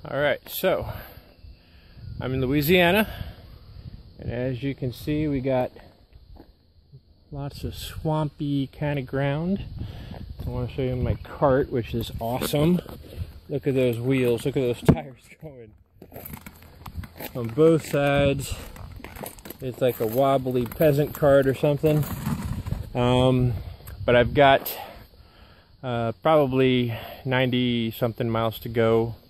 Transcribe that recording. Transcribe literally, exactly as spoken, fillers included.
Alright, so I'm in Louisiana, and as you can see, we got lots of swampy kind of ground. I want to show you my cart, which is awesome. Look at those wheels, look at those tires going on both sides. It's like a wobbly peasant cart or something. Um, but I've got uh, probably ninety something miles to go